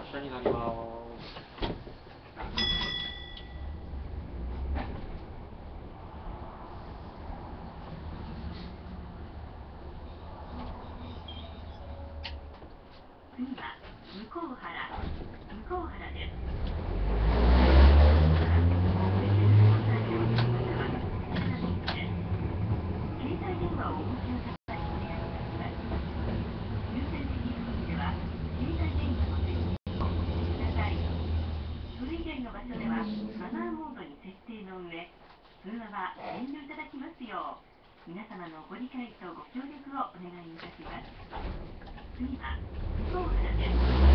発車になります。 次は向原です。携帯電話をお持ちの方にお願いいたします。優先的付近では携帯電話の設置をおしてください。それ以外の場所ではマナーモードに設定の上、通話は遠慮いただきますよう皆様のご理解とご協力をお願いいたします。次は向原です。